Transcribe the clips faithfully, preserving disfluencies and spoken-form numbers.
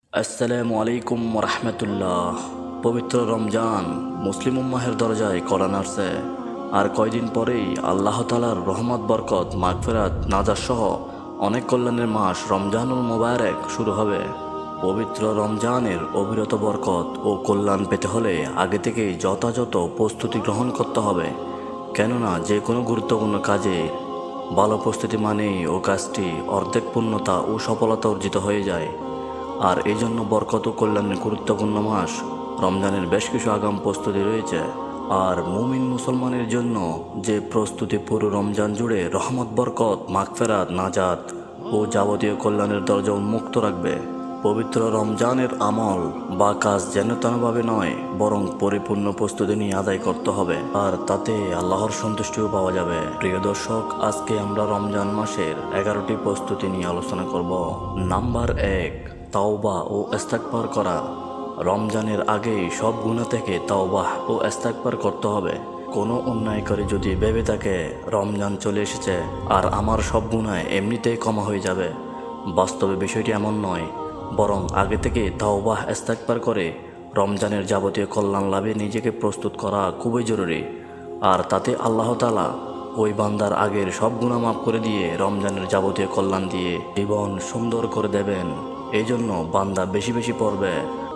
আসসালামু আলাইকুম রহমতুল্লাহ। পবিত্র রমজান মুসলিম উম্মাহের দরজায় কড়া নাড়ছে। আর কয়দিন পরেই আল্লাহ তালার রহমত বরকত মাগফিরাত নাজাত সহ অনেক কল্যাণের মাস রমজানুল মোবারক শুরু হবে। পবিত্র রমজানের অবিরত বরকত ও কল্যাণ পেতে হলে আগে থেকেই যথাযথ প্রস্তুতি গ্রহণ করতে হবে। কেননা যে কোনো গুরুত্বপূর্ণ কাজে ভালো প্রস্তুতি মানেই ও কাজটি অর্ধেক পূর্ণতা ও সফলতা অর্জিত হয়ে যায়। আর এই জন্য বরকত ও কল্যাণের গুরুত্বপূর্ণ মাস রমজানের বেশ কিছু আগাম প্রস্তুতি রয়েছে। আর মুমিন মুসলমানের জন্য যে প্রস্তুতি পুরো রমজান জুড়ে রহমত বরকত মাগফিরাত নাজাত ও যাবতীয় কল্যাণের দরজা উন্মুক্ত রাখবে। পবিত্র রমজানের আমল বা কাজ যেন তেনভাবে নয়, বরং পরিপূর্ণ প্রস্তুতি নিয়ে আদায় করতে হবে, আর তাতে আল্লাহর সন্তুষ্টিও পাওয়া যাবে। প্রিয় দর্শক, আজকে আমরা রমজান মাসের এগারোটি প্রস্তুতি নিয়ে আলোচনা করব। নাম্বার এক, তাওবা ও ইস্তেগফার করা। রমজানের আগেই সব গুনাহ থেকে তাওবাহ ও ইস্তেগফার করতে হবে। কোনো অন্যায় করে যদি ভেবে থাকে রমজান চলে এসেছে আর আমার সব গুনাহ এমনিতেই ক্ষমা হয়ে যাবে, বাস্তবে বিষয়টি এমন নয়। বরং আগে থেকে তাওবাহ ইস্তেগফার করে রমজানের যাবতীয় কল্যাণ লাভে নিজেকে প্রস্তুত করা খুবই জরুরি। আর তাতে আল্লাহ তাআলা ওই বান্দার আগের সব গুনাহ মাফ করে দিয়ে রমজানের যাবতীয় কল্যাণ দিয়ে জীবন সুন্দর করে দেবেন। এই জন্য বান্দা বেশি বেশি পড়বে,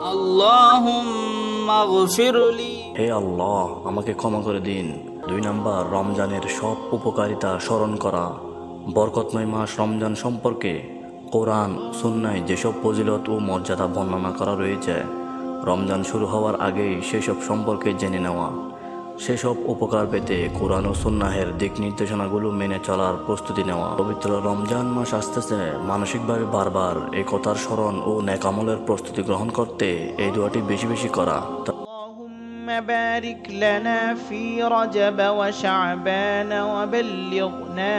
আল্লাহুম্মা গফিরলি। হে আল্লাহ, আমাকে ক্ষমা করে দিন। দুই নাম্বার, রমজানের সব উপকারিতা স্মরণ করা। বরকতময় মাস রমজান সম্পর্কে কোরআন সুন্নায় যেসব ফজিলত ও মর্যাদা বর্ণনা করা রয়েছে, রমজান শুরু হওয়ার আগেই সেসব সম্পর্কে জেনে নেওয়া। সেসব উপকার পেতে কোরআন ও সুন্নাহের দিক নির্দেশনাগুলো মেনে চলার প্রস্তুতি নেওয়া। পবিত্র রমজান মাস আসতেছে, মানসিকভাবে বারবার এই কথার স্মরণ ও নেক আমলের প্রস্তুতি গ্রহণ করতে এই দোয়াটি বেশি বেশি করা। اللهم بارك لنا في رجب وشعبان وبلغنا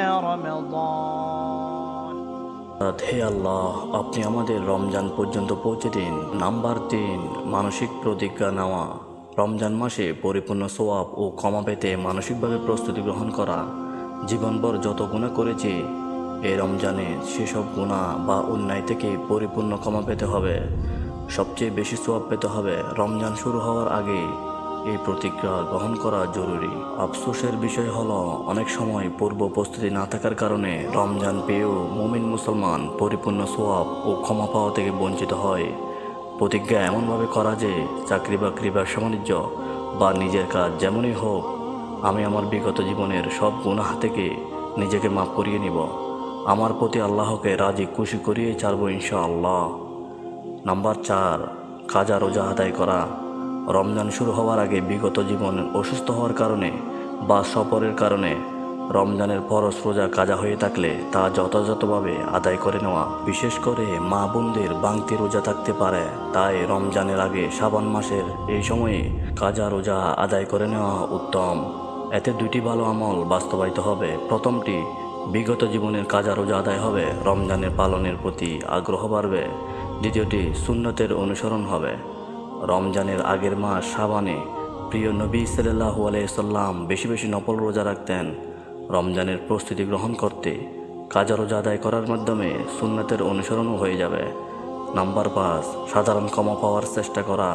رمضان. হে আল্লাহ, আপনি আমাদের রমজান পর্যন্ত পৌঁছে দিন। নাম্বার তিন, মানসিক প্রতিজ্ঞা নেওয়া। রমজান মাসে পরিপূর্ণ সোয়াব ও ক্ষমা পেতে মানসিকভাবে প্রস্তুতি গ্রহণ করা। জীবনভর যত গুনাহ করেছি, এই রমজানে সেসব গুনাহ বা অন্যায় থেকে পরিপূর্ণ ক্ষমা পেতে হবে, সবচেয়ে বেশি সোয়াব পেতে হবে। রমজান শুরু হওয়ার আগে এই প্রতিজ্ঞা গ্রহণ করা জরুরি। আফসোসের বিষয় হলো, অনেক সময় পূর্ব প্রস্তুতি না থাকার কারণে রমজান পেয়েও মুমিন মুসলমান পরিপূর্ণ সোয়াব ও ক্ষমা পাওয়া থেকে বঞ্চিত হয়। প্রতিজ্ঞা এমনভাবে করা যে চাকরি বাকরি, ব্যবসা বাণিজ্য বা নিজের কাজ যেমনই হোক, আমি আমার বিগত জীবনের সব গুনাহ থেকে নিজেকে মাফ করিয়ে নিব। আমার প্রতি আল্লাহকে রাজি খুশি করিয়ে ছাড়বো ইনশাআল্লাহ। নাম্বার চার, কাজা রোজা আদায় করা। রমজান শুরু হওয়ার আগে বিগত জীবন অসুস্থ হওয়ার কারণে বা সফরের কারণে রমজানের ফরজ রোজা কাজা হয়ে থাকলে তা যথাযথভাবে আদায় করে নেওয়া। বিশেষ করে মা বোনদের বাংতি রোজা থাকতে পারে, তাই রমজানের আগে শাবান মাসের এই সময়ে কাজা রোজা আদায় করে নেওয়া উত্তম। এতে দুটি ভালো আমল বাস্তবায়িত হবে। প্রথমটি, বিগত জীবনের কাজা রোজা আদায় হবে, রমজানের পালনের প্রতি আগ্রহ বাড়বে। দ্বিতীয়টি, সুন্নতের অনুসরণ হবে। রমজানের আগের মাস শাবানে প্রিয় নবী সাল্লাল্লাহু আলাইহি সাল্লাম বেশি বেশি নফল রোজা রাখতেন। রমজানের প্রস্তুতি গ্রহণ করতে কাজা রোজা আদায় করার মাধ্যমে সুন্নতের অনুসরণও হয়ে যাবে। নাম্বার পাঁচ, সাধারণ ক্ষমা পাওয়ার চেষ্টা করা।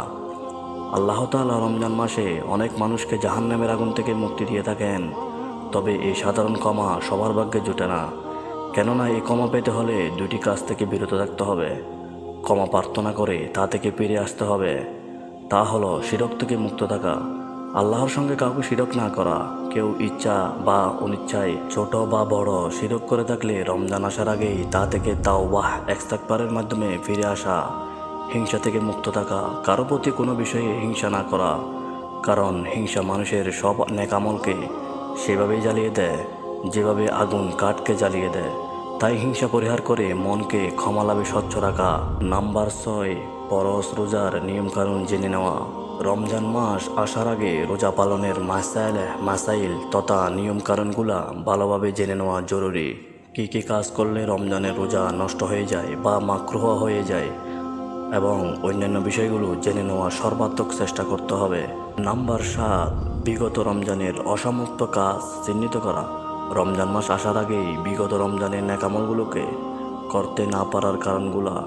আল্লাহ তাআলা রমজান মাসে অনেক মানুষকে জাহান্নামের আগুন থেকে মুক্তি দিয়ে থাকেন, তবে এই সাধারণ ক্ষমা সবার ভাগ্যে জুটে না। কেননা এই ক্ষমা পেতে হলে দুইটি কাজ থেকে বিরত থাকতে হবে। ক্ষমা প্রার্থনা করে তা থেকে ফিরে আসতে হবে। তা হলো শিরক থেকে মুক্ত থাকা, আল্লাহর সঙ্গে কাউকে শিরক না করা। কেউ ইচ্ছা বা অনিচ্ছায় ছোট বা বড় শিরক করে থাকলে রমজান আসার আগেই তা থেকে তাওবাহ ইস্তেগফারের মাধ্যমে ফিরে আসা। হিংসা থেকে মুক্ত থাকা, কারো প্রতি কোনো বিষয়ে হিংসা না করা, কারণ হিংসা মানুষের সব নেক আমলকে সেভাবেই জ্বালিয়ে দেয় যেভাবে আগুন কাঠকে জ্বালিয়ে দেয়। তাই হিংসা পরিহার করে মনকে ক্ষমা লাভে স্বচ্ছ রাখা। নাম্বার ছয়, ফরজ রোজার নিয়মকানুন জেনে নেওয়া। রমজান মাস আসার আগে রোজা পালনের মাসাইল মাসাইল তথা নিয়মকানুনগুলা ভালোভাবে জেনে নেওয়া জরুরি। কী কী কাজ করলে রমজানের রোজা নষ্ট হয়ে যায় বা মাকরুহ হয়ে যায় এবং অন্যান্য বিষয়গুলো জেনে নেওয়া সর্বাত্মক চেষ্টা করতে হবে। নাম্বার সাত, বিগত রমজানের অসমাপ্ত কাজ চিহ্নিত করা। রমজান মাস আসার আগেই বিগত রমজানের নেক আমলগুলোকে করতে না পারার কারণগুলা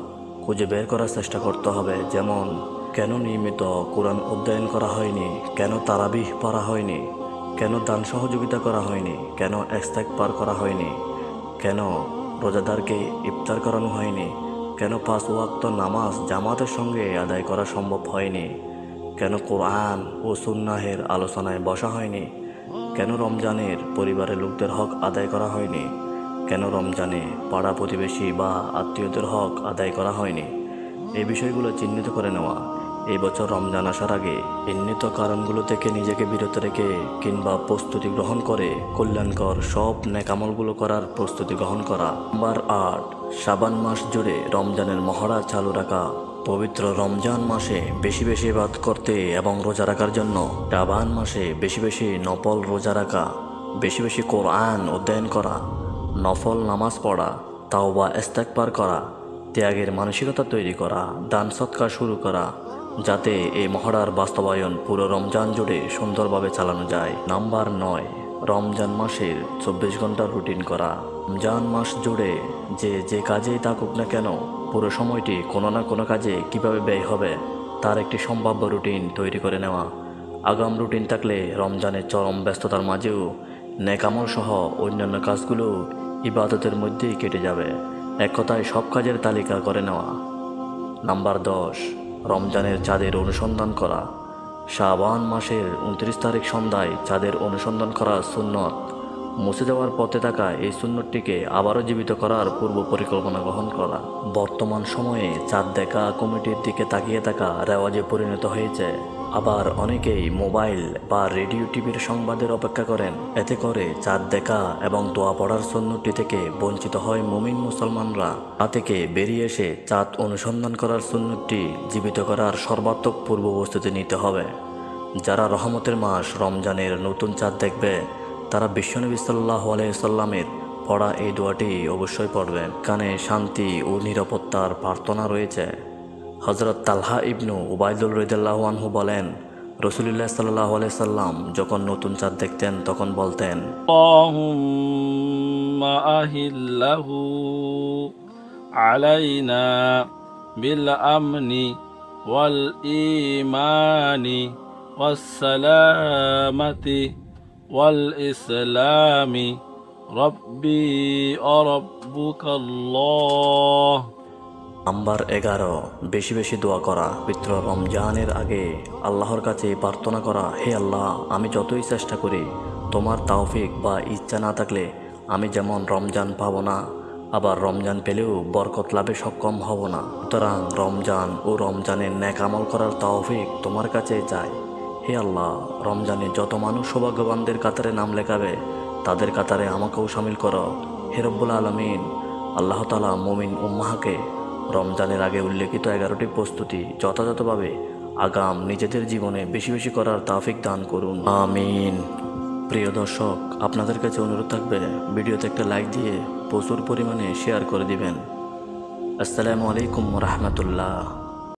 খুঁজে বের করার চেষ্টা করতে হবে। যেমন কেন নিয়মিত কোরআন অধ্যয়ন করা হয়নি, কেন তারাবিহ পড়া হয়নি, কেন দান সহযোগিতা করা হয়নি, কেন ইস্তেগফার করা হয়নি, কেন রোজাদারকে ইফতার করানো হয়নি, কেন পাঁচ ওয়াক্ত নামাজ জামাতের সঙ্গে আদায় করা সম্ভব হয়নি, কেন কোরআন ও সুন্নাহের আলোচনায় বসা হয়নি, কেন রমজানের পরিবারের লোকদের হক আদায় করা হয়নি, কেন রমজানে পাড়া প্রতিবেশী বা আত্মীয়দের হক আদায় করা হয়নি। এই বিষয়গুলো চিহ্নিত করে নেওয়া, এই বছর রমজান আসার আগে চিহ্নিত কারণগুলো থেকে নিজেকে বিরত রেখে কিংবা প্রস্তুতি গ্রহণ করে কল্যাণকর সব নেকামলগুলো করার প্রস্তুতি গ্রহণ করা। নাম্বার আট, শাবান মাস জুড়ে রমজানের মহড়া চালু রাখা। পবিত্র রমজান মাসে বেশি বেশি ইবাদত করতে এবং রোজা রাখার জন্য শাবান মাসে বেশি বেশি নফল রোজা রাখা, বেশি বেশি কোরআন অধ্যয়ন করা, নফল নামাজ পড়া, তাওবা ইস্তেগফার করা, ত্যাগের মানসিকতা তৈরি করা, দান সৎকার শুরু করা, যাতে এই মহড়ার বাস্তবায়ন পুরো রমজান জুড়ে সুন্দরভাবে চালানো যায়। নাম্বার নয়, রমজান মাসের চব্বিশ ঘন্টার রুটিন করা। রমজান মাস জুড়ে যে যে কাজেই থাকুক না কেন পুরো সময়টি কোনো না কোনো কাজে কিভাবে ব্যয় হবে তার একটি সম্ভাব্য রুটিন তৈরি করে নেওয়া। আগাম রুটিন থাকলে রমজানের চরম ব্যস্ততার মাঝেও নেকামল সহ অন্যান্য কাজগুলো ইবাদতের মধ্যেই কেটে যাবে। এক কথায় সব কাজের তালিকা করে নেওয়া। নাম্বার দশ, রমজানের চাঁদের অনুসন্ধান করা। শাবান মাসের উনত্রিশ তারিখ সন্ধ্যায় চাঁদের অনুসন্ধান করা সুন্নত। মুছে যাওয়ার পথে থাকা এই সুন্নতটিকে আবারও জীবিত করার পূর্ব পরিকল্পনা গ্রহণ করা। বর্তমান সময়ে চাঁদ দেখা কমিটির দিকে তাকিয়ে থাকা রেওয়াজে পরিণত হয়েছে। আবার অনেকেই মোবাইল বা রেডিও টিভির সংবাদের অপেক্ষা করেন। এতে করে চাঁদ দেখা এবং দোয়া পড়ার সুন্নতটি থেকে বঞ্চিত হয় মুমিন মুসলমানরা। তা থেকে বেরিয়ে এসে চাঁদ অনুসন্ধান করার সুন্নতটি জীবিত করার সর্বাত্মক পূর্ব প্রস্তুতি নিতে হবে। যারা রহমতের মাস রমজানের নতুন চাঁদ দেখবে তারা বিশ্বনবী সাল্লাল্লাহু আলাইহি সাল্লামের পড়া এই দোয়াটি অবশ্যই পড়বেন। কানে শান্তি ও নিরাপত্তার প্রার্থনা রয়েছে। হযরত তালহা ইবনু উবাইদুর রাদিয়াল্লাহু আনহু বলেন, রাসূলুল্লাহ সাল্লাল্লাহু আলাইহি সাল্লাম যখন নতুন চাঁদ দেখতেন তখন বলতেন, আল্লাহুম্মা আহিল্লাহু আলাইনা বিল আমনি ওয়াল ঈমানি ওয়াস সালামাতি ওয়াল ইসলামি রব্বি ওয়া রাব্বুকাল্লাহ। নাম্বার এগারো, বেশি বেশি দোয়া করা। পবিত্র রমজানের আগে আল্লাহর কাছে প্রার্থনা করা, হে আল্লাহ, আমি যতই চেষ্টা করি তোমার তাওফিক বা ইচ্ছা না থাকলে আমি যেমন রমজান পাবো না, আবার রমজান পেলেও বরকত লাভে সক্ষম হব না। সুতরাং রমজান ও রমজানের নেক আমল করার তাওফিক তোমার কাছে চাই। হে আল্লাহ, রমজানে যত মানুষ সৌভাগ্যবানদের কাতারে নাম লেখাবে তাদের কাতারে আমাকেও শামিল করো। হে রব্বুল আলামিন, আল্লাহ তাআলা মুমিন উম্মাহকে রমজানের আগে উল্লেখিত এগারোটি প্রস্তুতি যথাযথভাবে আগাম নিজেদের জীবনে বেশি বেশি করার তাওফিক দান করুন, আমিন। প্রিয় দর্শক, আপনাদের কাছে অনুরোধ থাকবে ভিডিওতে একটা লাইক দিয়ে প্রচুর পরিমাণে শেয়ার করে দিবেন। আসসালামু আলাইকুম ওয়া রাহমাতুল্লাহ।